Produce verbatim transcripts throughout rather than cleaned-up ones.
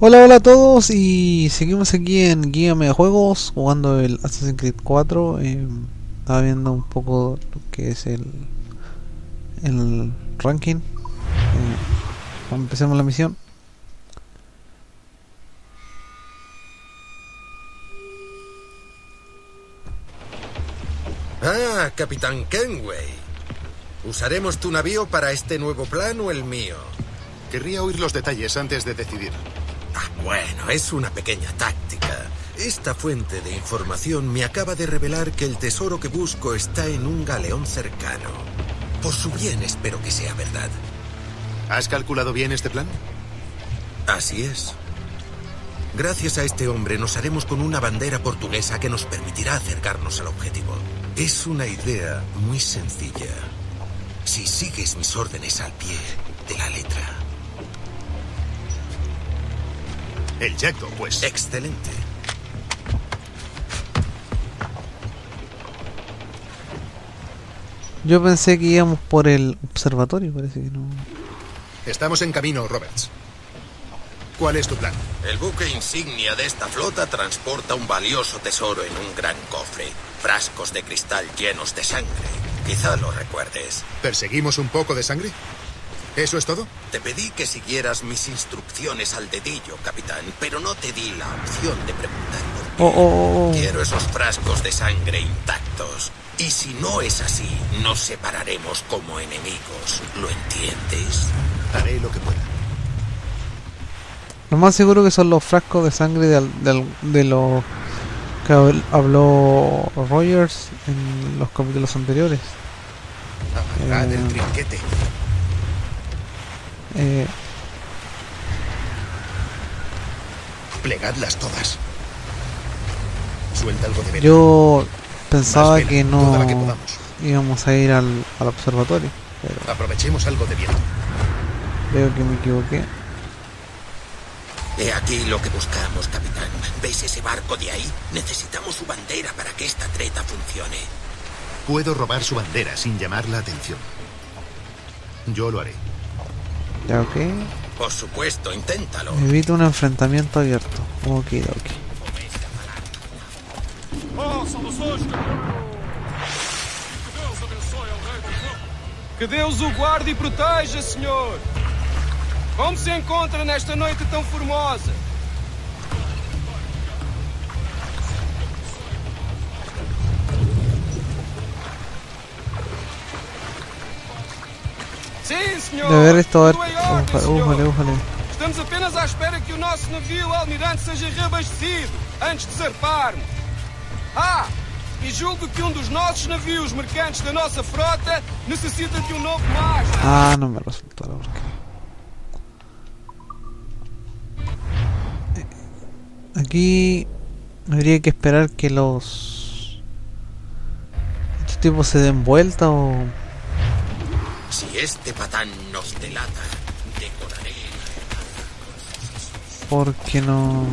Hola, hola a todos y seguimos aquí en Guíame de Juegos jugando el Assassin's Creed cuatro. Eh, estaba viendo un poco lo que es el, el ranking. Eh, empecemos la misión. Ah, Capitán Kenway. ¿Usaremos tu navío para este nuevo plan o el mío? Querría oír los detalles antes de decidir. Ah, bueno, es una pequeña táctica. Esta fuente de información me acaba de revelar que el tesoro que busco está en un galeón cercano. Por su bien espero que sea verdad. ¿Has calculado bien este plan? Así es. Gracias a este hombre nos haremos con una bandera portuguesa que nos permitirá acercarnos al objetivo. Es una idea muy sencilla. Si sigues mis órdenes al pie de la letra. El Jackdaw, pues. Excelente. Yo pensé que íbamos por el observatorio, parece que no. Estamos en camino, Roberts. ¿Cuál es tu plan? El buque insignia de esta flota transporta un valioso tesoro en un gran cofre. Frascos de cristal llenos de sangre. Quizá lo recuerdes. ¿Perseguimos un poco de sangre? ¿Eso es todo? Te pedí que siguieras mis instrucciones al dedillo, capitán, pero no te di la opción de preguntar por qué. Oh, oh, oh. Quiero esos frascos de sangre intactos. Y si no es así, nos separaremos como enemigos. ¿Lo entiendes? Haré lo que pueda. Lo más seguro que son los frascos de sangre de, de, de los que habló Rogers en los capítulos anteriores. Amarrad eh, el trinquete. Eh, Plegadlas todas. Suelta algo de vela. yo pensaba vela, que toda la no que podamos. íbamos a ir al, al observatorio, pero Aprovechemos algo de viento. veo que me equivoqué. He aquí lo que buscamos, capitán. ¿Ves ese barco de ahí? Necesitamos su bandera para que esta treta funcione. Puedo robar su bandera sin llamar la atención. Yo lo haré. Ya, ok. Por supuesto, inténtalo. Evito un enfrentamiento abierto. Ok, ok. Que Deus o guarde e proteja, senhor. Como se encontra nesta noite tão formosa? Sim, senhor. De ver esto, a ver. Tudo em ordem, senhor. Ufale, ufale. Estamos apenas à espera que o nosso navio almirante seja reabastecido antes de zarparmos. Ah, e julgo que um dos nossos navios mercantes da nossa frota necessita de um novo mastro. Ah, no me resultó la verdad. Aquí habría que esperar que los estos tipos se den vuelta o Si este patán nos delata, decoraré. porque no.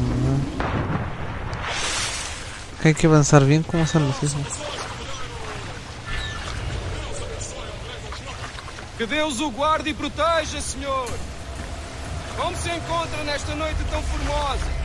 Hay que pensar bien cómo son los hijos. Que Deus o guarde e proteja, senhor. Como se encontra nesta noite tão formosa?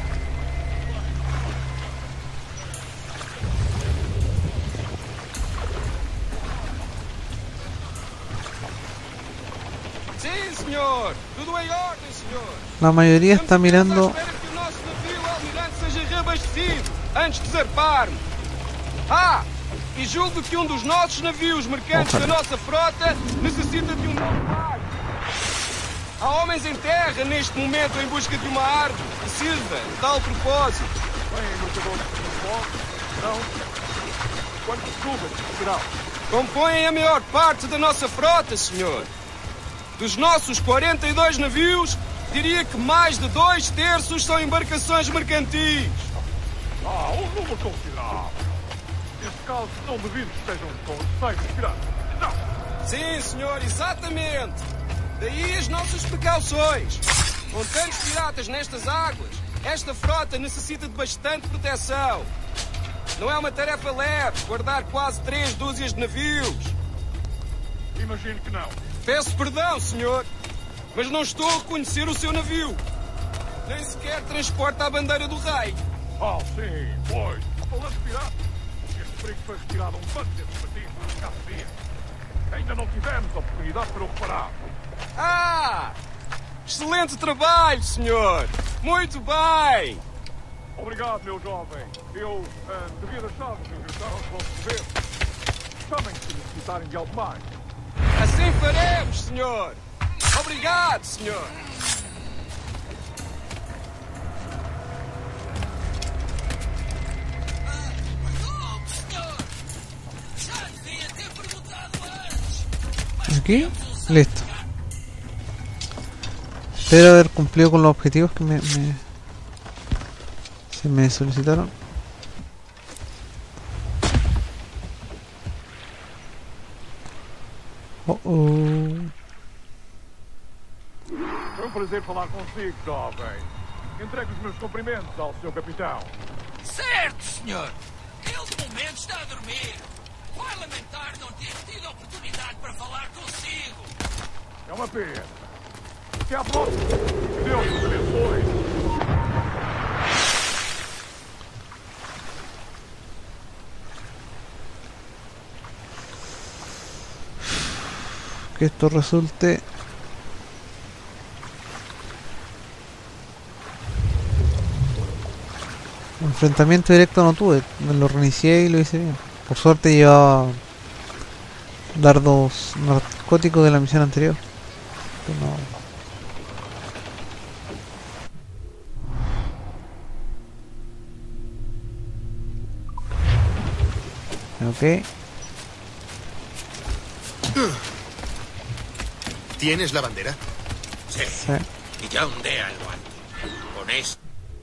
Sim, senhor. Tudo em ordem, senhor. La mayoría está Estamos apenas mirando. à espera que o nosso navio almirante seja reabastecido antes de zarparmos. Ah, e julgo que um dos nossos navios mercantes Ojalá. da nossa frota necessita de um novo barco. Há homens em terra neste momento em busca de uma árvore que sirva de tal propósito. Bem, mercadores de bom, não. Quantos cubas serão? Compõem a maior parte da nossa frota, senhor. Dos nossos quarenta e dois navios, diria que mais de dois terços são embarcações mercantis. Ah, um número considerável. Neste caso, não duvido que estejam com receios piratas. Não. Sim, senhor, exatamente. Daí as nossas precauções. Com tantos piratas nestas águas, esta frota necessita de bastante proteção. Não é uma tarefa leve guardar quase três dúzias de navios. Imagino que não. Peço perdão, senhor, mas não estou a reconhecer o seu navio. Nem sequer transporta a bandeira do rei. Ah, sim, pois. Falando de piratas, este perigo foi retirado a um bando desses partidos há escassos dias. Ainda não tivemos oportunidade para o reparar. Ah! Excelente trabalho, senhor! Muito bem! Obrigado, meu jovem. Eu ah, devia deixá-los regressar aos vossos governos. Chamem se necessitarem de algo mais. Assim faremos, senhor! Obrigado, senhor! Aquí, listo. Espero haber cumplido con los objetivos que me, me se me solicitaron. Oh oh. Foi um prazer falar consigo, jovem. Entregue os meus cumprimentos ao seu capitão. Certo, senhor. Ele de momento está a dormir. Vai lamentar não ter tido a oportunidade para falar consigo. É uma pena. Até à próxima. Deus os abençoe. Que esto resulte enfrentamiento directo no tuve, me lo reinicié y lo hice bien. Por suerte llevaba dardos narcóticos de la misión anterior. No. Ok. ¿Tienes la bandera? Sí. Sí. Y ya ondea en lo alto. Con esto.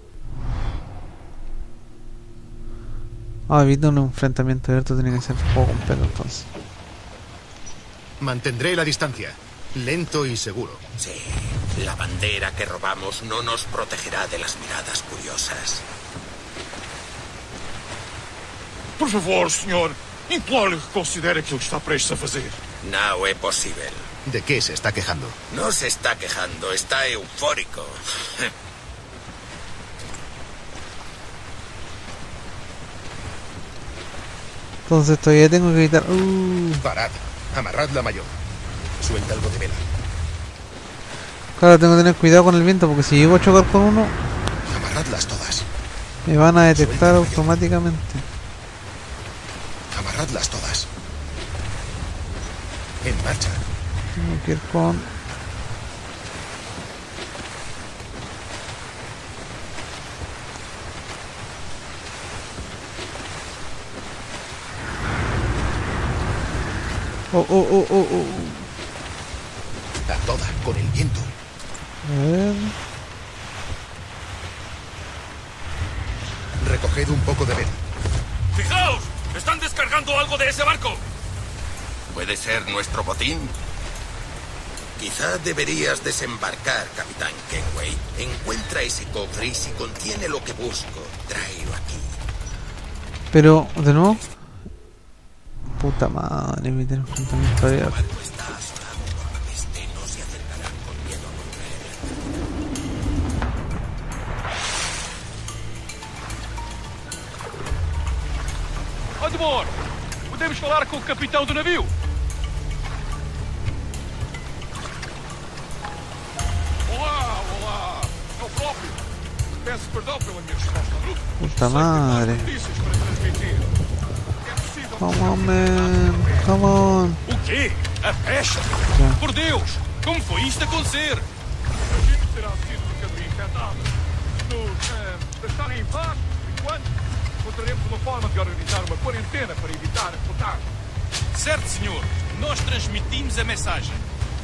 Ah, evita un enfrentamiento abierto, tiene que ser juego completo entonces. Mantendré la distancia. Lento y seguro. Sí. La bandera que robamos no nos protegerá de las miradas curiosas. Por favor, senhor, imploro que considere aquilo que está prestes a fazer. No es posible. ¿De qué se está quejando? No se está quejando, está eufórico. Entonces todavía tengo que evitar... Uh, Parad. Amarrad la mayor. Suelta algo de vela. claro, tengo que tener cuidado con el viento porque si llego a chocar con uno, Amarradlas todas. me van a detectar automáticamente. Amarradlas todas. En marcha. Tengo que ir con... Oh, oh, oh, oh, oh. A toda, con el viento. A ver... Recoged un poco de vela. ¡Fijaos! ¡Están descargando algo de ese barco! ¿Puede ser nuestro botín? Quizá deberías desembarcar, Capitán Kenway. Encuentra ese cofre y si contiene lo que busco, tráelo aquí. Pero, ¿de nuevo? Puta madre, evitar enfrentamiento abierto. Cuando está asolado por la peste, no se acercarán con miedo a contraer. Odmor, podemos falar com o capitão do navio? Olá, olá. É o próprio. Peço perdão pela minha resposta abrupta. Puta madre. Notícias para transmitir. É possível... Come on, man. Come on. O quê? A peste? Já. Por Deus! Como foi isto acontecer? Imagino que terá sido mercadoria infectada. Se nos eh, deixarem em paz, enquanto, encontraremos uma forma de organizar uma quarentena para evitar a contágio. Certo, senhor. Nós transmitimos a mensagem.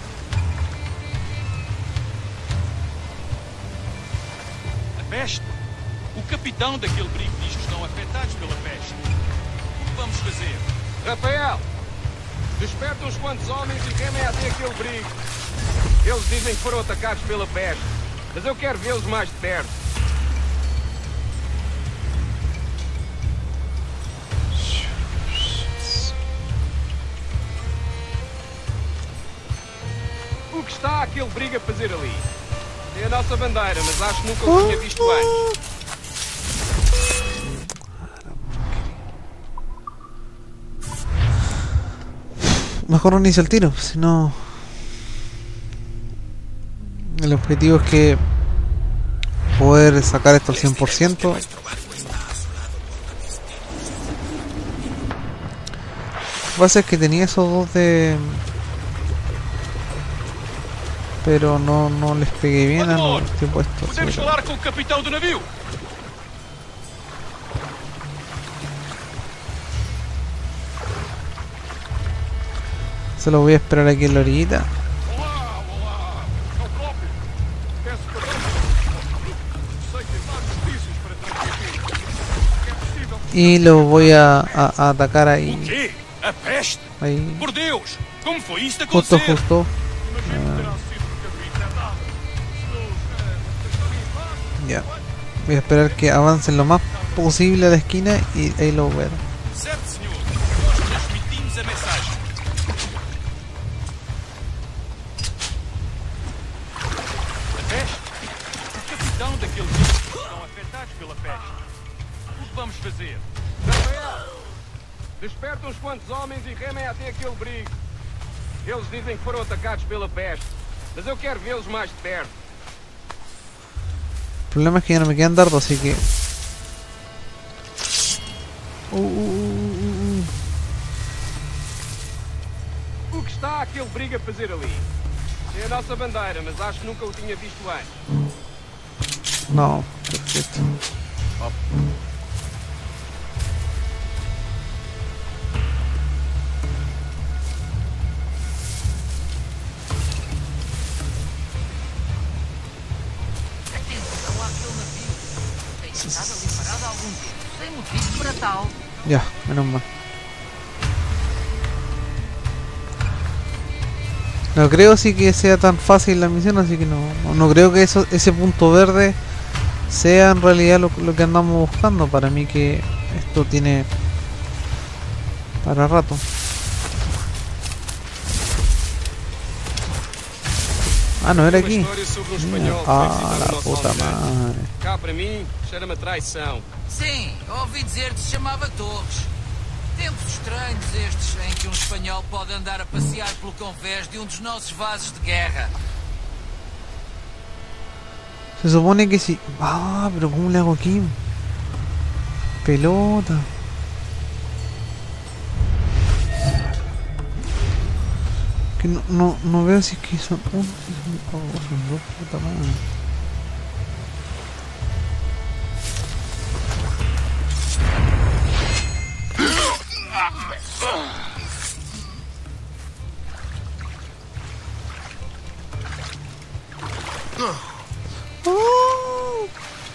A peste? O capitão daquele brinco diz que estão afetados pela peste. O que vamos fazer? Rafael, desperta uns quantos homens e remem até aquele brinco. Eles dizem que foram atacados pela peste, mas eu quero vê-los mais de perto. O que está aquele briga a fazer ali? É a nossa bandeira, mas acho que nunca o tinha visto antes. Mejor no inicio el tiro, si no... El objetivo es que poder sacar esto al cien por ciento. Lo que pasa es que tenía esos dos de... Pero no, no les pegué bien a los tipos estos. Podemos falar com o capitão do navio? Solo voy a esperar aquí en la orillita. Olá, olá. É o próprio. Peço perdão. Sei que tem mais notícias para transmitir. É possível. Y lo voy a, a, a atacar ahí. Quê? A peste? Ahí. Por Deus! Como foi isto Justo, acontecer? justo. Imagino que terá sido mercadoria infectada. Se não, eh, Ya. Voy a esperar que avancen lo más posible a la esquina y ahí lo voy a dar. certo, senhor. Nós transmitimos a mensagem. A peste? O capitão daqueles que estão afetados pela peste. O que vamos fazer? Rafael, desperta uns quantos homens e remem até aquele abrigo. Eles dizem que foram atacados pela peste, mas eu quero vê-los mais de perto. El problema es que ya no me quedan dardos, así que... Uh, uh, uh, uh. O que está aquele abrigo a fazer ali? É a nossa bandeira, mas acho que nunca o tinha visto antes. No, perfecto. Atenção àquele navio. Tem estado ali parado há algum tempo, sem motivo para tal. Ya, menos mal. No creo sí que sea tan fácil la misión, así que no, no, no creo que eso, ese punto verde sea en realidad lo, lo que andamos buscando. Para mí que esto tiene para rato. Ah, no era Uma aquí. história sobre um espanhol que Ah, foi visitado la no nosso puta almirante. madre. Cá para mim, cheira-me a traição. Sim, ouvi dizer que se chamava Torres. Tempos estranhos estes em que um espanhol pode andar a passear pelo convés de um dos nossos vasos de guerra. Se supone que si... Ah, pero ¿cómo le hago aquí? Pelota. Que no, no, no veo si es que son uno, si son, oh, son dos, puta madre. Oh.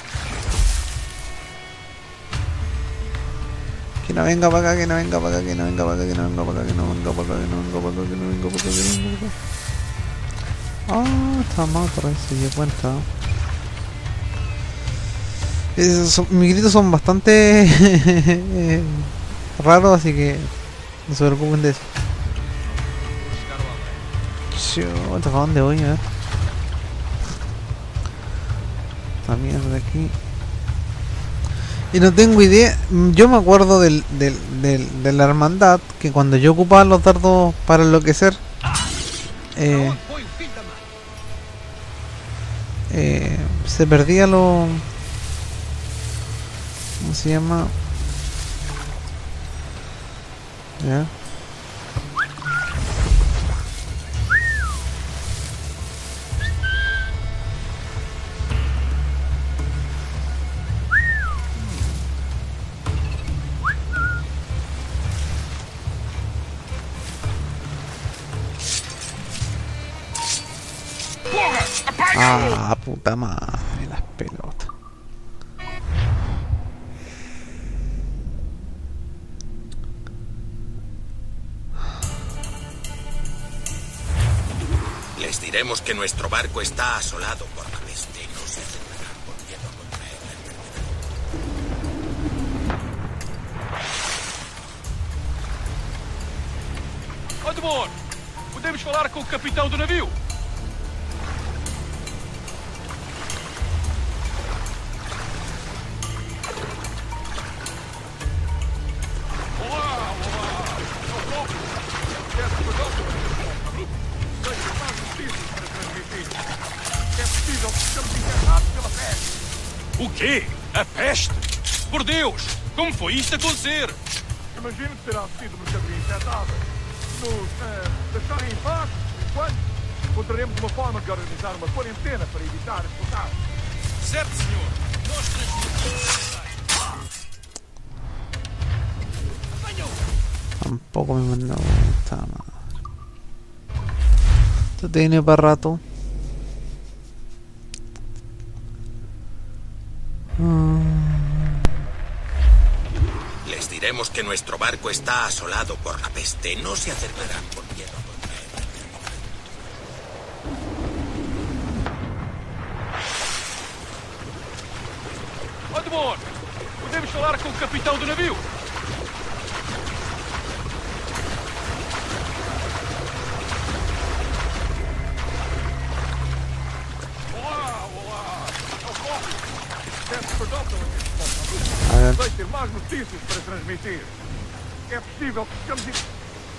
Que no venga para acá, que no venga para acá, que no venga para acá, que no venga para acá, que no venga para acá, que no venga para acá, que no venga para acá, que no venga para acá. Ah, está mal, otra vez se dio cuenta. Esos son- mis gritos son bastante raros, así que no se preocupen de eso. Chuta, ¿para dónde voy? A ver. Esta mierda de aquí. Y no tengo idea. Yo me acuerdo del, del, del, de la hermandad, que cuando yo ocupaba los dardos para enloquecer, eh, eh, se perdía lo... ¿Cómo se llama? ¿Ya? Ah, puta madre, las pelotas. Les diremos que nuestro barco está asolado por la peste y no se acercarán por miedo a contraer la enfermedad. Odemor, podemos falar com o capitão do navio? É possível que estamos infectados pela peste. O quê? A peste? Por Deus! Como foi isto acontecer? Imagino que terá sido mercadoria infectada. Se nos eh, deixarem em paz, enquanto, encontraremos uma forma de organizar uma quarentena para evitar esse contágio. Certo, senhor. Nós transmitimos. Tampoco me mandó esta madre. Esto tiene para rato. Les diremos que nuestro barco está asolado por la peste. No se acercarán por miedo. Odmore, podemos falar com o capitão do navio? Olá, olá. Ocorre. Peço perdão pela minha resposta. A ver. Sei ter mais notícias para transmitir. É possível que estamos em...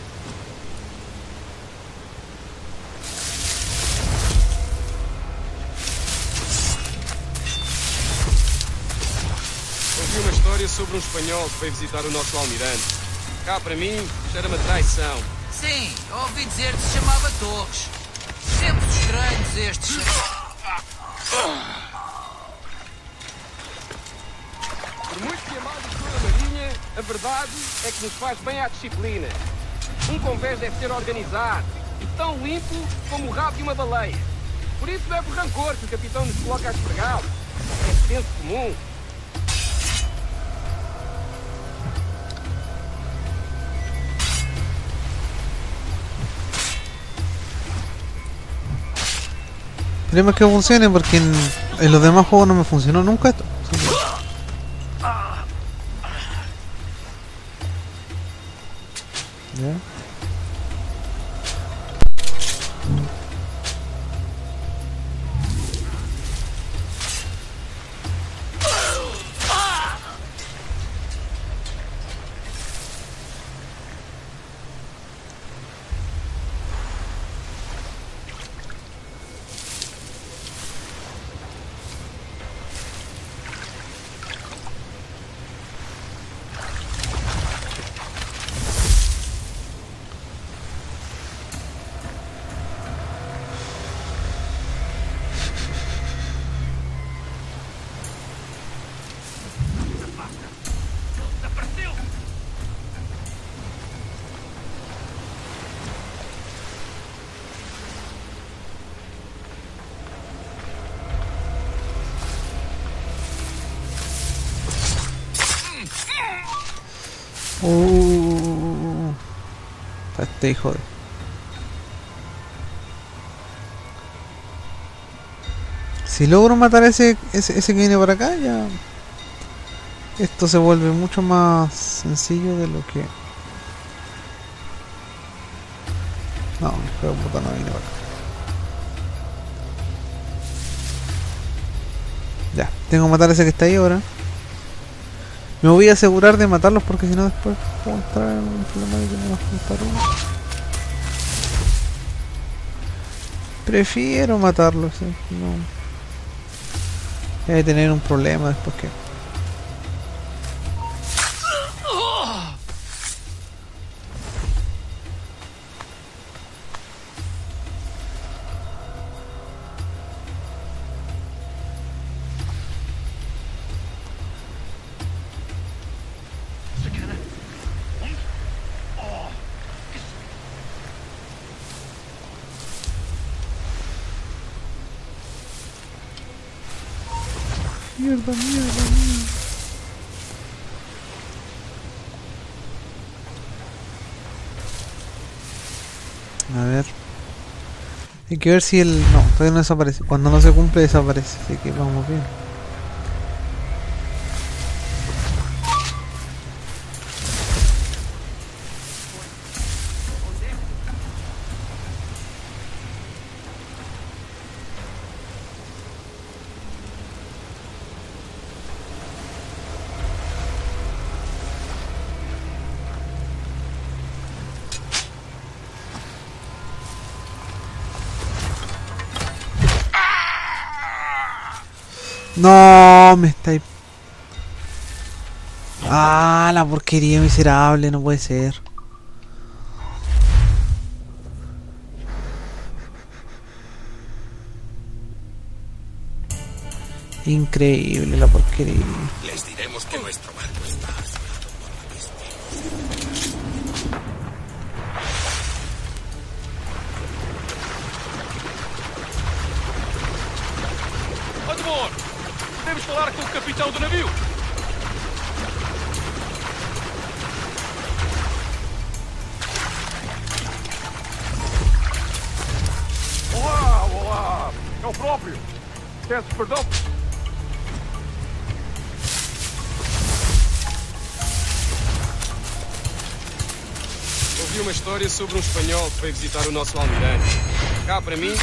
Ouvi uma história sobre um espanhol que veio visitar o nosso almirante. Cá, para mim, cheira-me a traição. Sim, ouvi dizer que se chamava Torres. Tempos estranhos estes. Por muito que amado for a marinha, a verdade é que nos faz bem à disciplina. Um convés deve ser organizado e tão limpo como o rabo de uma baleia. Por isso não é por rancor que o capitão nos coloca a esfregá-lo. É senso comum. Esperemos que funcione porque en, en los demás juegos no me funcionó nunca esto. ¿Ya? Uh, este hijo de... Si logro matar ese, ese ese que viene por acá, ya esto se vuelve mucho más sencillo de lo que... No, pero puta no viene por acá. Ya, tengo que matar a ese que está ahí ahora. Me voy a asegurar de matarlos porque si no después puedo entrar en un problema de que me va a matar uno. Prefiero matarlos, ¿sí? No. Voy a tener un problema después que... Mierda, mierda, mierda. A ver. Hay que ver si el... No, todavía no desaparece. Cuando no se cumple desaparece. Así que vamos bien. No, me estáis... Ah, la porquería miserable, no puede ser. Increíble la porquería. Les diremos que nuestro barco está asolado por la peste. Admor! Devemos falar com o capitão do navio! Olá, olá! É o próprio! Peço perdão! Ouvi uma história sobre um espanhol que veio visitar o nosso almirante. Cá para mim...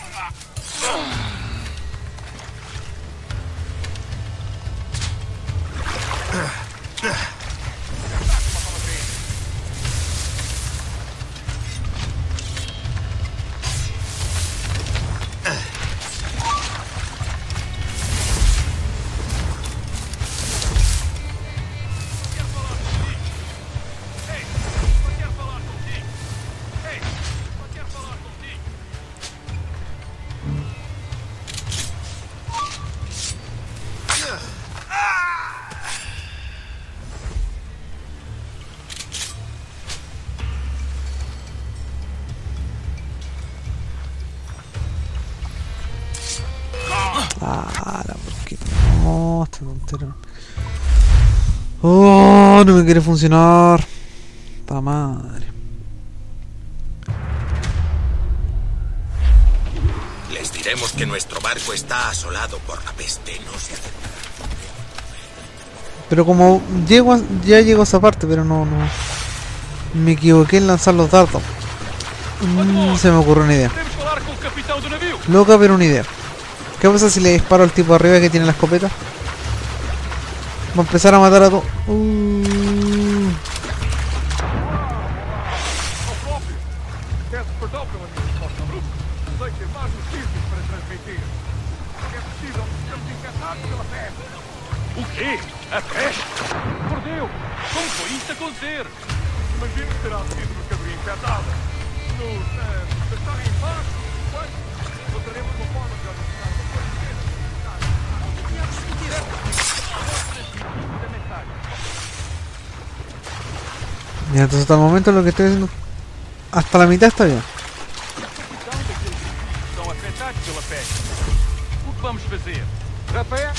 Ah, la porquería. No, esta tontera. Oh, no me quiere funcionar. Ta madre. Les diremos que nuestro barco está asolado por la peste. No se acercarán. Pero como llego a- ya llego a esa parte, pero no, no. Me equivoqué en lanzar los dardos. Mm, se me ocurrió una idea. Devemos falar com o capitão do navio! Loca, pero una idea. ¿Qué pasa si le disparo al tipo arriba que tiene la escopeta? Va a empezar a matar a todos. Uh, Ao próprio! Peço perdão pela minha resposta abrupta. Sei ter mais notícias para transmitir. É possível que estamos infectados pela peste. O quê? A peste? Por Deus! Como foi isto acontecer? Imagino que terá sido mercadoria infectada. Nos... Uh, deixarem em paz? Pois, encontraremos uma forma de organizar uma quarentena. Tinha que discutir esta. Da mensagem. ya, entonces hasta el momento lo que estoy haciendo. Hasta la mitad está bien. Capitão daqueles que estão afetados pela peste. O que vamos fazer? A pé?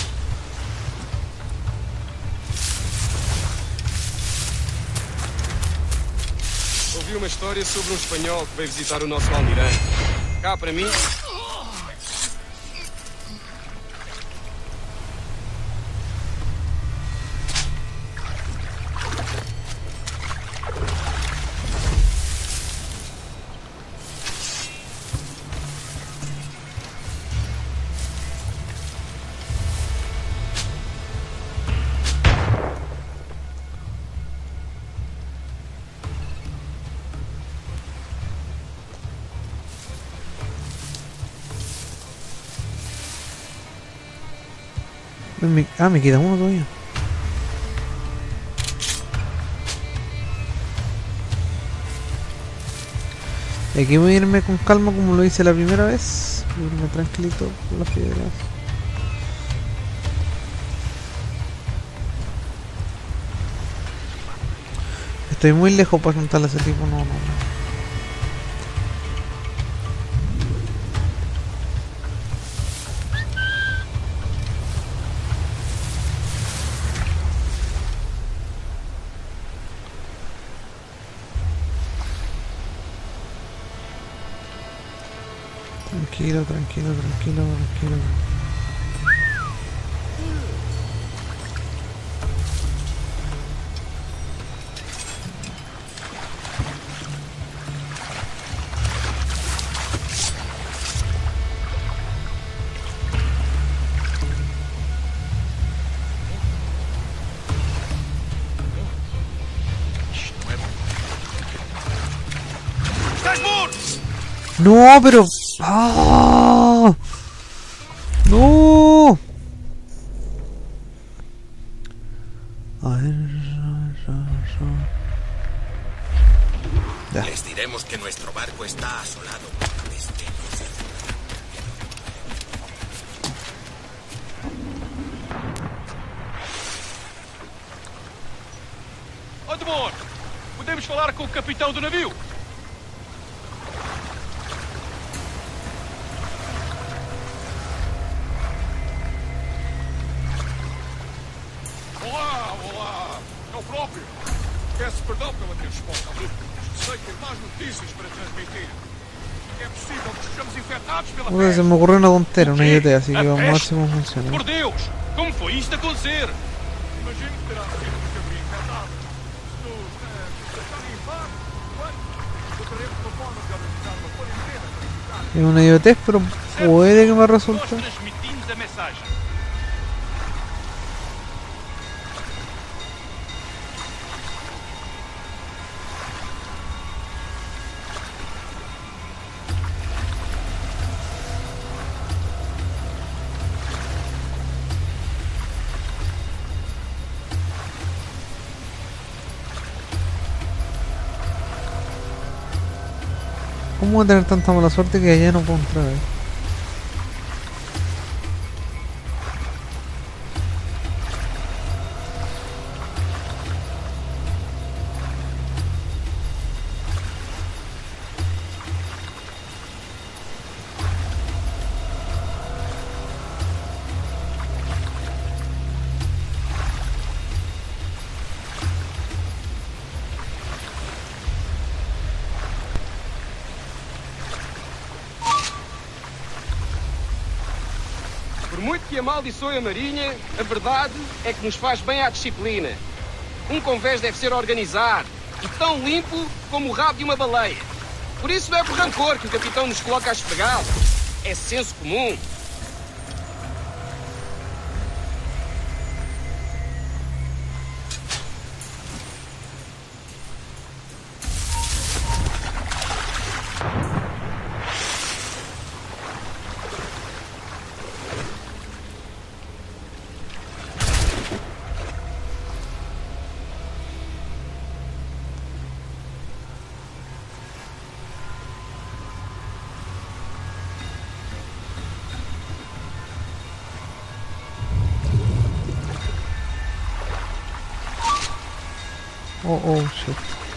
Ouvi uma história sobre um espanhol que veio visitar o nosso almirante. Cá para mim... Me- ah, me queda uno todavía. Y aquí voy a irme con calma como lo hice la primera vez. Voy a irme tranquilito por las piedras. Estoy muy lejos para juntarle a ese tipo, no, no, no. Tranquilo, tranquilo, tranquilo, tranquilo. No, pero... ¡Ah! ¡No! Sabemos que nuestro barco está asolado por la peste. Odmor, podemos falar com o capitão do navio? Olá, olá. É o próprio. Peço perdão pela minha resposta abrupta. Sei que tem más notícias para transmitir. É possível que estejamos infectados pela Puta, se peste. me ocurrió una tontera, una idea, así que A vamos a ver peste? si me funciona. Por Deus, como foi isto acontecer? Imagino que terá sido uma cabrinha infectada. Se tu eh, estar em paz, encontraremos uma forma de organizar uma quarentena para evitar. Es una idiotez, pero puede que me Nós resulte. transmitimos a mensagem. ¿Cómo voy a tener tanta mala suerte que allá no puedo entrar? eh? Por muito que amaldiçoe a Marinha, a verdade é que nos faz bem à disciplina. Um convés deve ser organizado e tão limpo como o rabo de uma baleia. Por isso não é por rancor que o capitão nos coloca a esfregá-lo. É senso comum. Oh, oh, shit.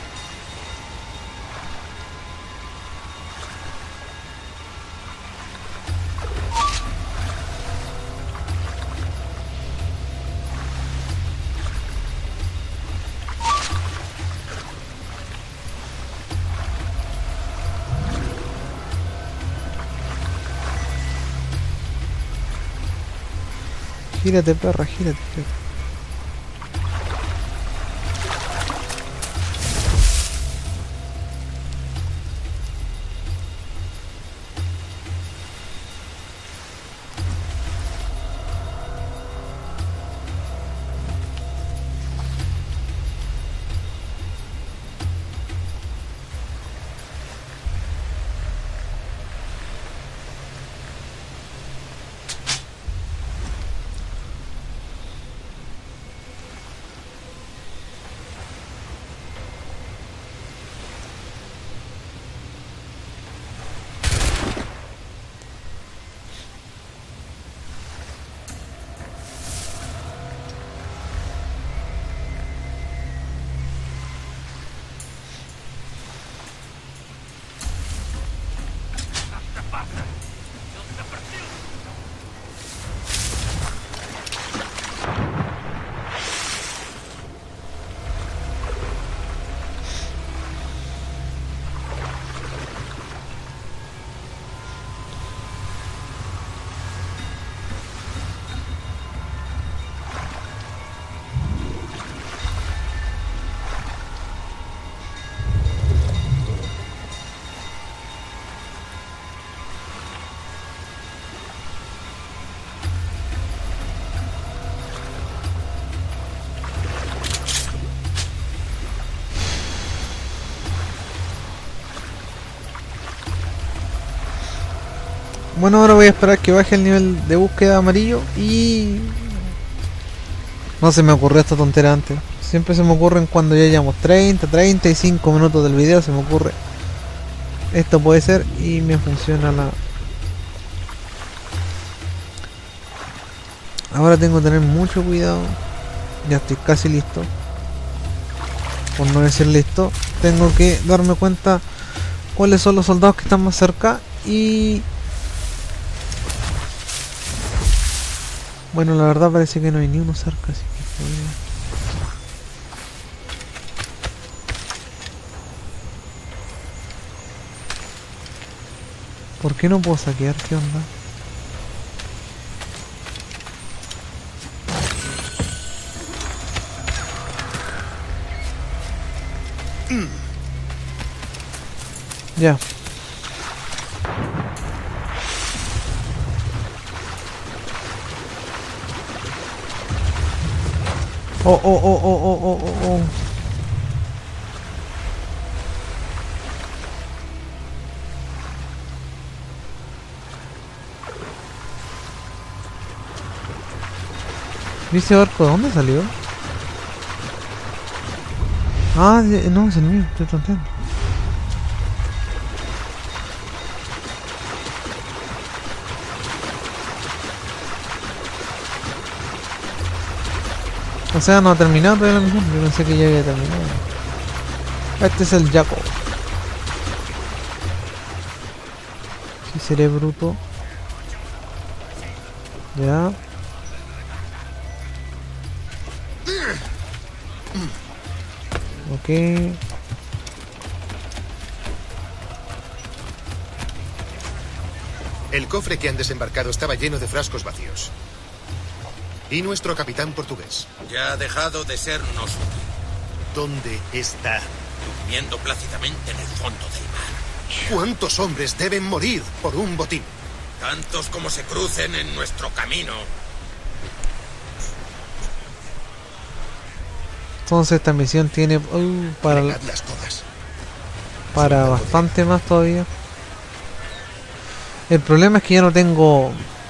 Gírate, perra, gírate, gírate. Bueno, ahora voy a esperar que baje el nivel de búsqueda amarillo y... No se me ocurrió esta tontera antes. Siempre se me ocurren cuando ya llevamos treinta, treinta y cinco minutos del video, se me ocurre Esto puede ser y me funciona la... Ahora tengo que tener mucho cuidado. Ya estoy casi listo. Por no decir listo, tengo que darme cuenta cuáles son los soldados que están más cerca y... Bueno, la verdad parece que no hay ni uno cerca, así que... ¿Por qué no puedo saquear? ¿Qué onda? Ya. Oh, oh, oh, oh, oh, oh, oh, oh. ¿Y ese barco de dónde salió? Ah, de, no, es el mío, estoy tonteando. O sea, no ha terminado todavía la misión. Yo pensé que ya había terminado. Este es el Jaco. Si seré bruto. Ya. Ok. El cofre que han desembarcado estaba lleno de frascos vacíos. Y nuestro capitán portugués. Ya ha dejado de sernos útil. ¿Dónde está? Durmiendo plácidamente en el fondo del mar. ¿Cuántos hombres deben morir por un botín? Tantos como se crucen en nuestro camino. Entonces esta misión tiene uh, para, Pegadlas todas. para bastante más todavía. El problema es que ya no tengo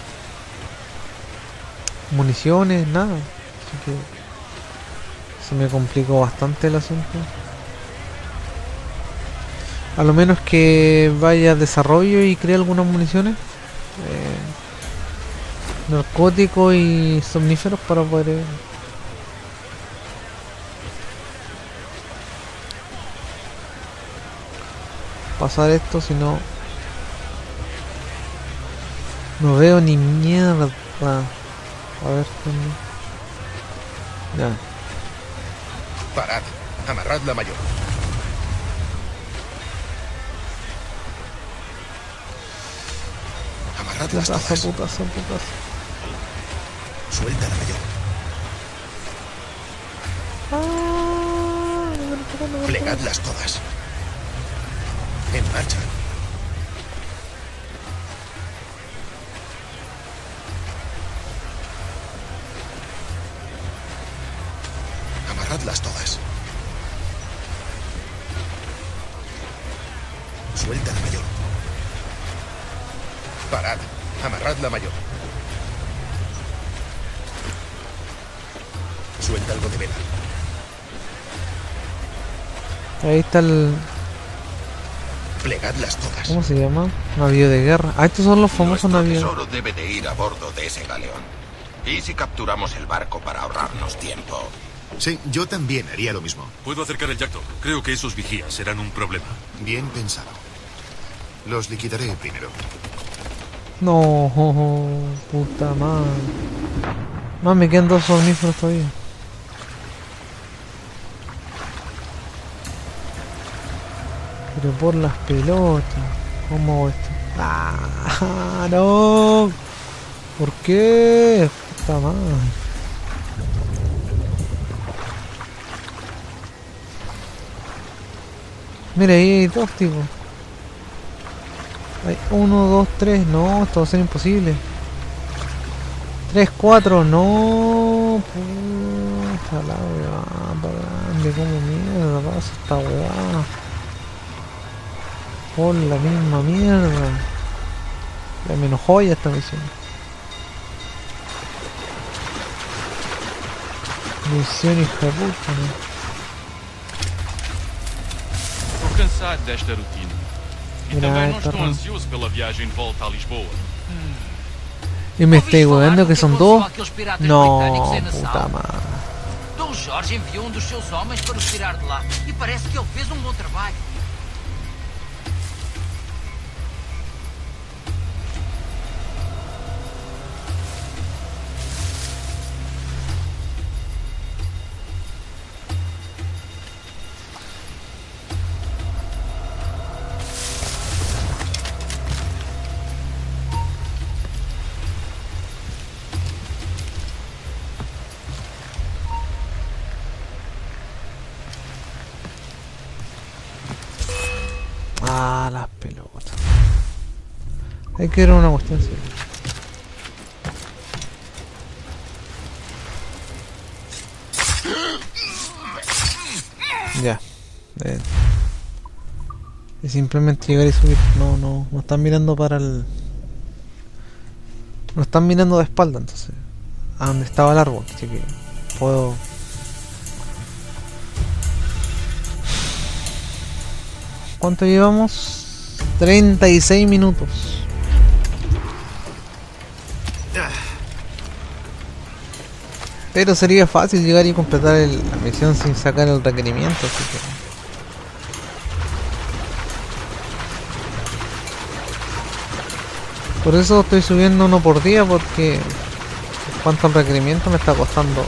municiones, nada. Así que se me complicó bastante el asunto. A lo menos que vaya a desarrollo y cree algunas municiones. Eh, narcóticos y somníferos para poder... Eh, pasar esto, si no no veo ni mierda. A ver, ¿dónde? Ya. Parad, amarrad la mayor. Amarrad las Putazo, todas. putazo, putazo. Suelta la mayor. Ah, no me lo toco, no me lo Plegadlas todas. En marcha. Amarradlas todas. Suelta la mayor. Parad. Amarrad la mayor. Suelta algo de vela. Ahí está el... Plegadlas todas. ¿Cómo se llama? Navío de guerra. Ah, estos son los famosos Nuestro navíos. tesoro debe de ir a bordo de ese galeón. ¿Y si capturamos el barco para ahorrarnos tiempo? Sí, yo también haría lo mismo. Puedo acercar el Yacto. Creo que esos vigías serán un problema. Bien pensado. Los liquidaré primero. No, oh, oh, puta madre. Más me quedan dos somníferos todavía. Pero por las pelotas. ¿Cómo hago esto? ¡Ah! ¡No! ¿Por qué? Puta madre. Mira, ahí hay dos tipos. Hay uno, dos, tres. No, esto va a ser imposible. Tres, cuatro. No. Puta la weá. Grande, como mierda pasa esta weá. Por la misma mierda. Ya me enojó ya esta misión. Misión hija de puta, ¿no? Estou cansado desta rotina. Mira, Também não esta estou rama. ansioso pela viagem de volta a Lisboa. Y me estoy hueando que son dos. Aqueles piratas No, britânicos em Nassau? puta madre. Dom Jorge enviou um dos seus homens para os tirar de lá. E parece que ele fez um bom trabalho. Ah, las pelotas. Hay que ver una cuestión seria. Ya. Eh. Es simplemente llegar y subir. No, no, no están mirando para el... No están mirando de espalda, entonces. A donde estaba el árbol, así que puedo... ¿Cuánto llevamos? treinta y seis minutos. Pero sería fácil llegar y completar el, la misión sin sacar el requerimiento, así que... Por eso estoy subiendo uno por día, porque... En cuanto al requerimiento me está costando...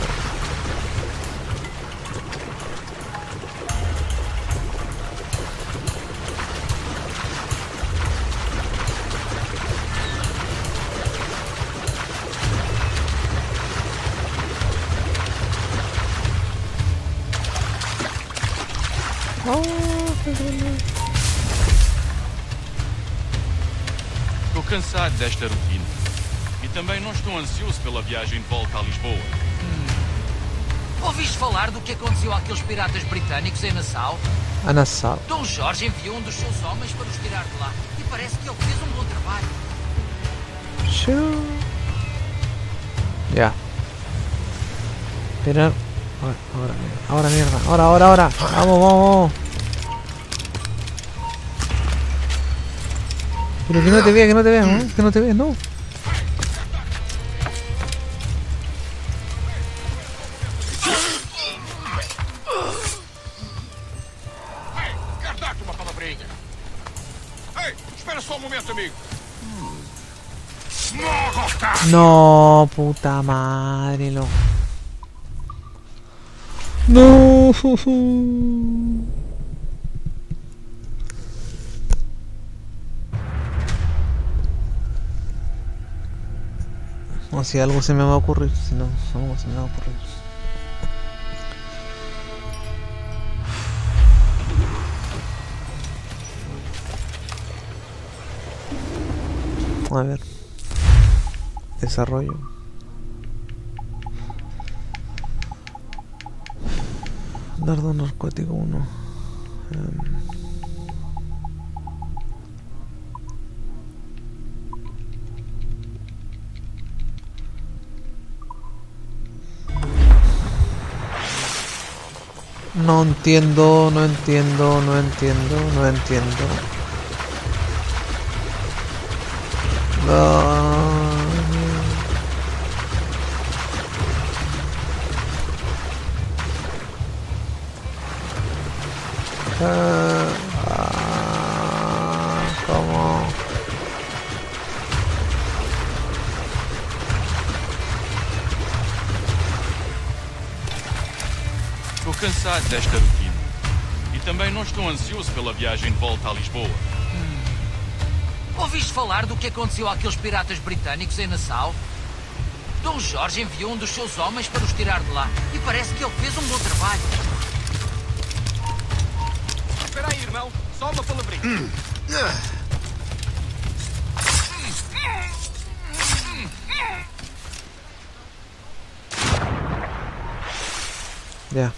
Estou cansado desta rotina. E também não estou ansioso pela viagem de volta a Lisboa. Ouviste falar do que aconteceu àqueles piratas britânicos em Nassau? A Nassau. Dom Jorge enviou um dos seus homens para os tirar de lá. E parece que ele fez um bom trabalho. Ya. Esperar. Ahora, ahora, mierda. Ahora, mierda. Ahora, ahora, ahora. Vamos, vamos, vamos. Pero que no te vea, que no te vea, ¿no? Que no te vea, no. Quero dar-te uma palavrinha. Ei, espera só um momento, amigo. No, puta madre, lo. No. O si algo se me va a ocurrir, si no, algo se me va a ocurrir. A ver. Desarrollo. Dardo narcótico uno. Um. No entiendo, no entiendo, no entiendo, no entiendo. No. Ah, ah, ¿cómo? Estou cansado desta rotina. E também não estou ansioso pela viagem de volta a Lisboa. Ouviste falar do que aconteceu àqueles piratas britânicos em Nassau? Dom Jorge enviou um dos seus homens para os tirar de lá. E parece que ele fez um bom trabalho. Espera aí, irmão. Só uma palavrinha. Ya.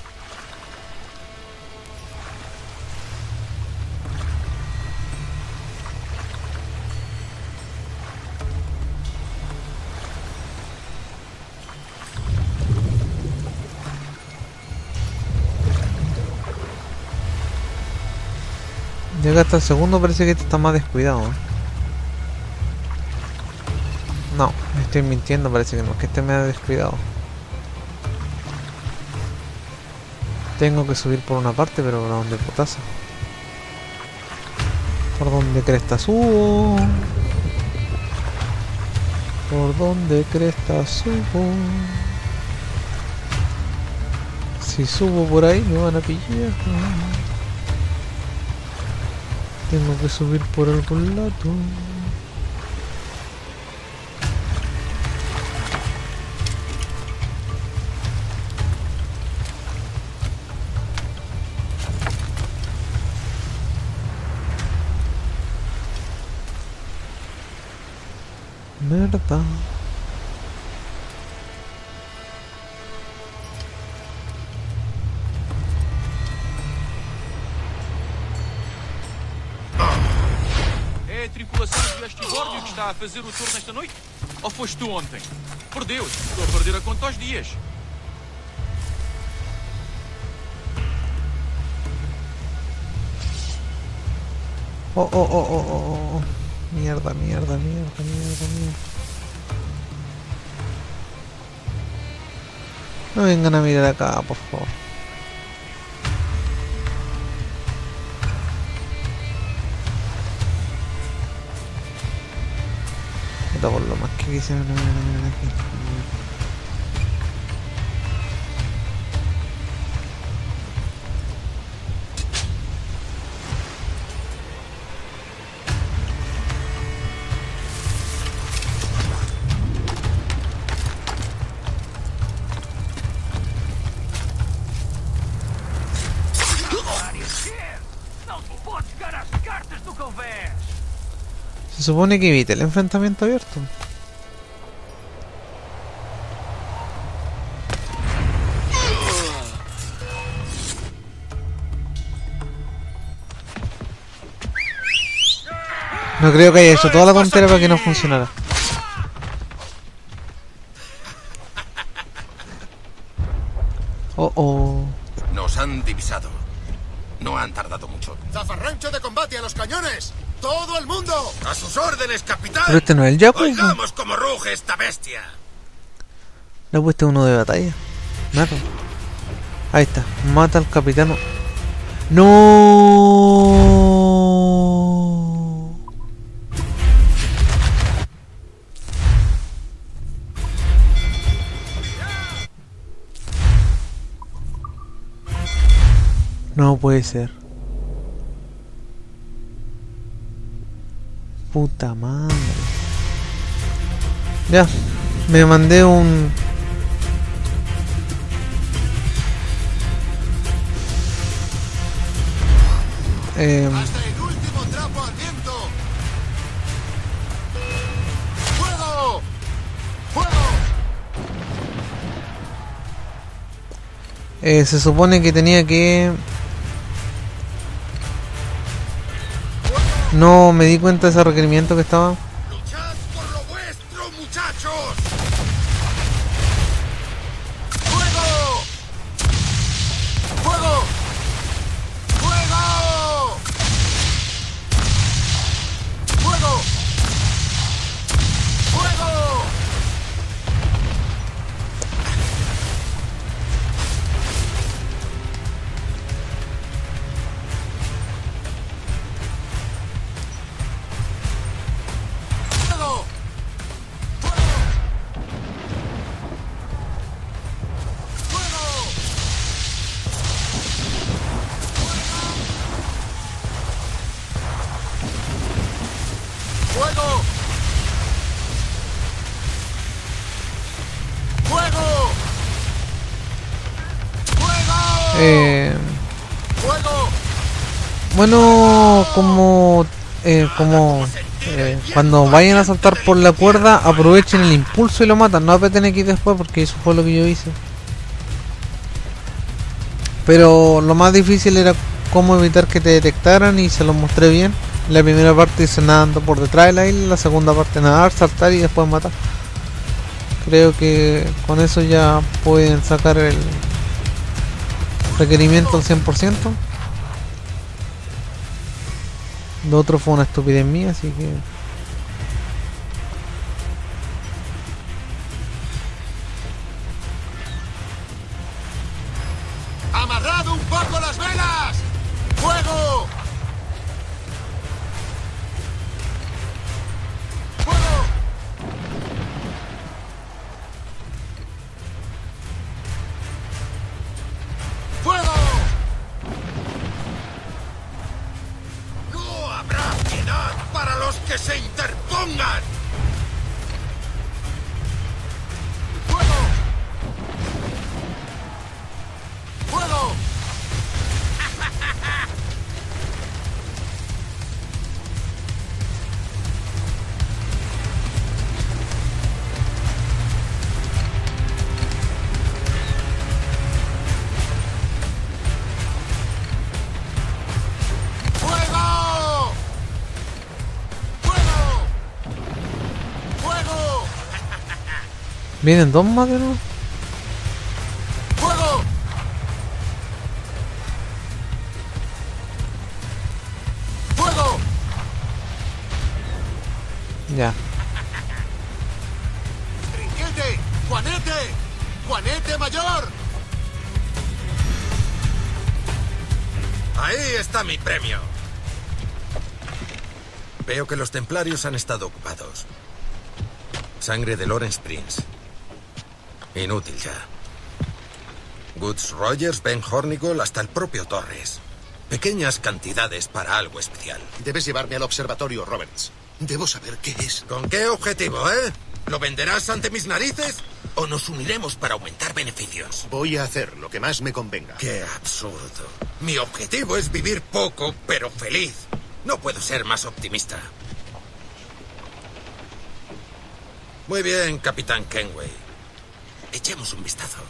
Y acá está el segundo, parece que este está más descuidado, ¿eh? No, me estoy mintiendo, parece que no, que este me ha descuidado. Tengo que subir por una parte, pero ¿por dónde putaza? ¿Por dónde cresta subo? ¿Por dónde cresta subo? Si subo por ahí me van a pillar. Tengo que subir por algún lado. Merda. É a tripulação de Astibórdio que está a fazer o tour nesta noite? Ou foste tu ontem? Por Deus, estou a perder a conta aos dias. Oh, oh, oh, oh, oh, oh. Mierda, mierda, mierda, mierda, mierda. No vengan a mirar acá, por favor. Puta, por lo más que quisieron no mirar, no mirar aquí. Se supone que evite el enfrentamiento abierto. No creo que haya hecho toda la tontera para que no funcionara. Oh, oh. Nos han divisado. No han tardado mucho. ¡Zafarrancho de combate a los cañones! ¡Todo el mundo! ¡A sus órdenes, capitán! Pero este no es el Yaku. Oigamos cómo ruge esta bestia. Le he puesto uno de batalla. Mata. Ahí está. Mata al capitán. ¡No! No puede ser. Puta madre. Ya, me mandé un... Eh... ¡Hasta el último trapo al viento! ¡Fuego! ¡Fuego! Eh, se supone que tenía que... No me di cuenta de ese requerimiento que estaba. ¡Luchad por lo vuestro, muchachos! ¡Fuego! ¡Fuego! ¡Fuego! ¡Fuego! ¡Fuego! ¡Fuego! ¡Fuego! ¡Fuego! Eh... ¡Fuego! Bueno, como... Eh, como... Eh, cuando vayan a saltar por la cuerda, aprovechen el impulso y lo matan. No apeten X después porque eso fue lo que yo hice. Pero lo más difícil era cómo evitar que te detectaran y se lo mostré bien. La primera parte hice nadando por detrás de la isla, la segunda parte nadar, saltar y después matar. Creo que con eso ya pueden sacar el requerimiento al cien por ciento. Lo otro fue una estupidez mía, así que... ¡Amarrad un poco las velas! ¡Fuego! ¡Fuego! ¡Fuego! ¡No habrá piedad para los que se interpongan! ¡Fuego! ¡Fuego! ¡Fuego! ¡Fuego! ¡Fuego! ¿Vienen dos más de nuevo? ¡Fuego! ¡Fuego! Ya. ¡Trinquete! ¡Juanete! ¡Juanete mayor! Ahí está mi premio. Veo que los templarios han estado ocupados. Sangre de Lawrence Prince. Inútil ya. Woods Rogers, Ben Hornigold, hasta el propio Torres. Pequeñas cantidades para algo especial. Debes llevarme al observatorio, Roberts. Debo saber qué es. ¿Con qué objetivo, eh? ¿Lo venderás ante mis narices? ¿O nos uniremos para aumentar beneficios? Voy a hacer lo que más me convenga. ¡Qué absurdo! Mi objetivo es vivir poco, pero feliz. No puedo ser más optimista. Muy bien, Capitán Kenway. Echemos un vistazo.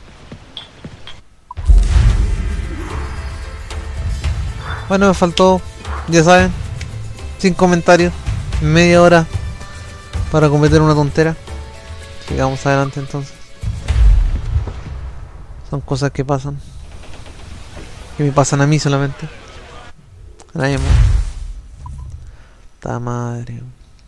Bueno, me faltó, ya saben, sin comentarios, media hora para cometer una tontera. Sigamos adelante entonces. Son cosas que pasan, que me pasan a mí solamente. A nadie más. Ta madre.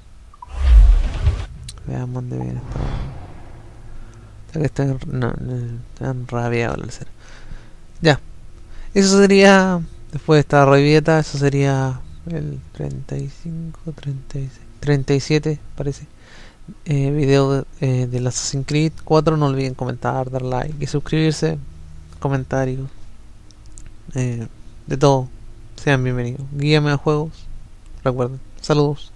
Veamos dónde viene esta. O sea que estoy, no, no, estoy rabiado al ser. Ya. Eso sería, después de esta rabieta, eso sería el treinta y cinco, treinta y seis, treinta y siete parece. Eh, video de, eh, del Assassin's Creed cuatro. No olviden comentar, dar like y suscribirse. Comentarios. Eh, de todo. Sean bienvenidos. Guíame a juegos. Recuerden. Saludos.